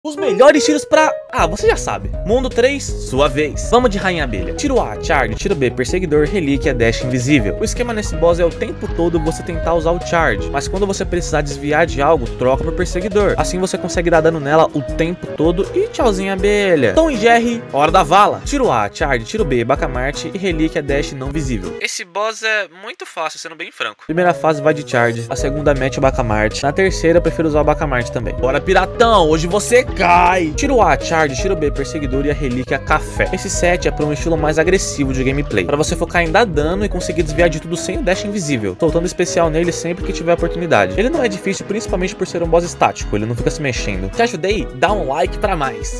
Os melhores tiros pra... você já sabe. Mundo 3, sua vez. Vamos de Rainha Abelha. Tiro A, Charge. Tiro B, Perseguidor, Relíquia, Dash Invisível. O esquema nesse boss é o tempo todo você tentar usar o Charge, mas quando você precisar desviar de algo, troca pro Perseguidor. Assim você consegue dar dano nela o tempo todo e tchauzinho abelha. Tom e Jerry, hora da vala. Tiro A, Charge. Tiro B, Bacamarte e Relíquia, Dash não visível. Esse boss é muito fácil, sendo bem franco. Primeira fase vai de Charge, a segunda mete o Bacamarte. Na terceira eu prefiro usar o Bacamarte também. Bora, piratão, hoje você cai! Tiro A, Charge, tiro B, Perseguidor e a Relíquia Café. Esse set é para um estilo mais agressivo de gameplay, para você focar em dar dano e conseguir desviar de tudo sem o dash invisível, soltando especial nele sempre que tiver oportunidade. Ele não é difícil, principalmente por ser um boss estático, ele não fica se mexendo. Te ajudei? Dá um like pra mais!